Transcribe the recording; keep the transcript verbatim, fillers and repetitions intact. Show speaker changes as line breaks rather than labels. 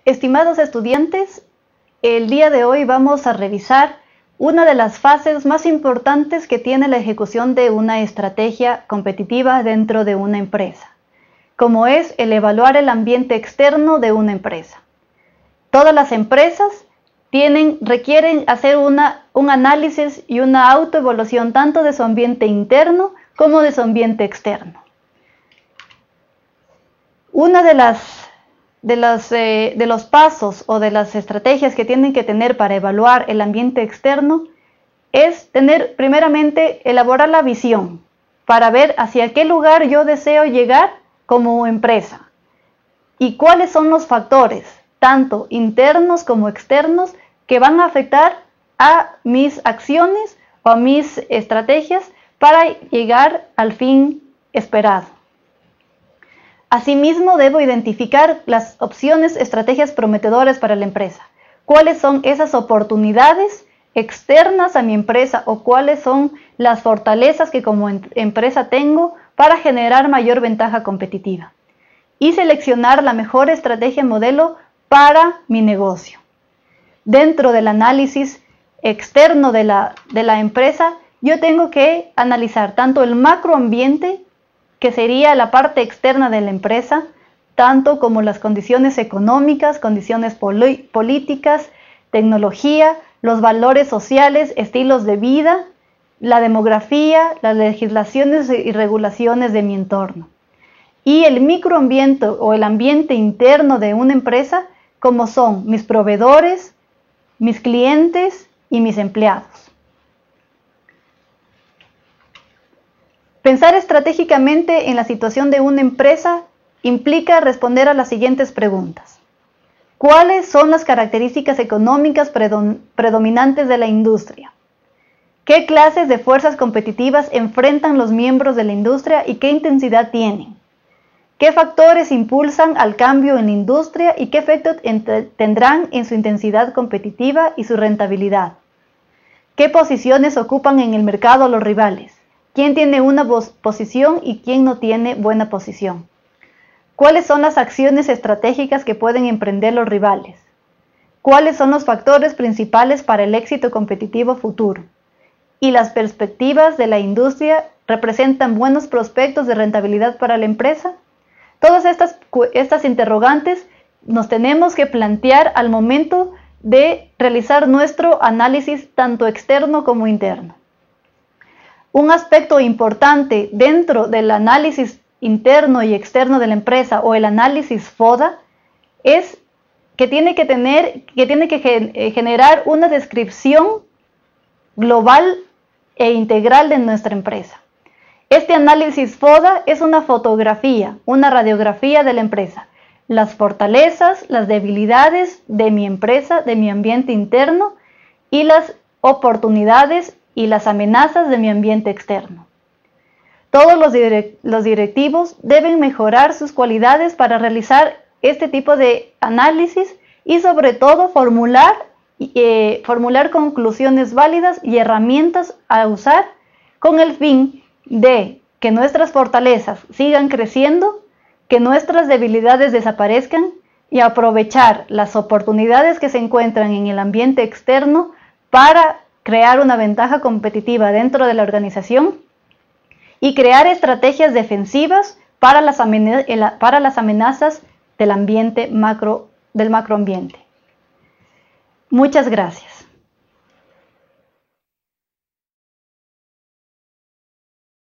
Estimados estudiantes, el día de hoy vamos a revisar una de las fases más importantes que tiene la ejecución de una estrategia competitiva dentro de una empresa, como es el evaluar el ambiente externo de una empresa. Todas las empresas tienen, requieren hacer una, un análisis y una autoevaluación tanto de su ambiente interno como de su ambiente externo. Una de las De los, eh, de los pasos o de las estrategias que tienen que tener para evaluar el ambiente externo es tener, primeramente, elaborar la visión para ver hacia qué lugar yo deseo llegar como empresa y cuáles son los factores, tanto internos como externos, que van a afectar a mis acciones o a mis estrategias para llegar al fin esperado. Asimismo, debo identificar las opciones, estrategias prometedoras para la empresa. ¿Cuáles son esas oportunidades externas a mi empresa o cuáles son las fortalezas que como empresa tengo para generar mayor ventaja competitiva? Y seleccionar la mejor estrategia modelo para mi negocio. Dentro del análisis externo de la, de la empresa, yo tengo que analizar tanto el macroambiente, que sería la parte externa de la empresa, tanto como las condiciones económicas, condiciones políticas, tecnología, los valores sociales, estilos de vida, la demografía, las legislaciones y regulaciones de mi entorno. Y el microambiente o el ambiente interno de una empresa, como son mis proveedores, mis clientes y mis empleados. Pensar estratégicamente en la situación de una empresa implica responder a las siguientes preguntas. ¿Cuáles son las características económicas predominantes de la industria? ¿Qué clases de fuerzas competitivas enfrentan los miembros de la industria y qué intensidad tienen? ¿Qué factores impulsan al cambio en la industria y qué efectos tendrán en su intensidad competitiva y su rentabilidad? ¿Qué posiciones ocupan en el mercado los rivales? ¿Quién tiene una posición y quién no tiene buena posición? ¿Cuáles son las acciones estratégicas que pueden emprender los rivales? ¿Cuáles son los factores principales para el éxito competitivo futuro? ¿Y las perspectivas de la industria representan buenos prospectos de rentabilidad para la empresa? Todas estas, estas interrogantes nos tenemos que plantear al momento de realizar nuestro análisis tanto externo como interno. Un aspecto importante dentro del análisis interno y externo de la empresa o el análisis FODA es que tiene que tener, que tiene que generar una descripción global e integral de nuestra empresa. Este análisis FODA es una fotografía, una radiografía de la empresa, las fortalezas, las debilidades de mi empresa, de mi ambiente interno y las oportunidades y las amenazas de mi ambiente externo. Todos los, direct los directivos deben mejorar sus cualidades para realizar este tipo de análisis y sobre todo formular, eh, formular conclusiones válidas y herramientas a usar con el fin de que nuestras fortalezas sigan creciendo, que nuestras debilidades desaparezcan y aprovechar las oportunidades que se encuentran en el ambiente externo para crear una ventaja competitiva dentro de la organización y crear estrategias defensivas para las, para las amenazas del ambiente macro, del macroambiente. Muchas gracias.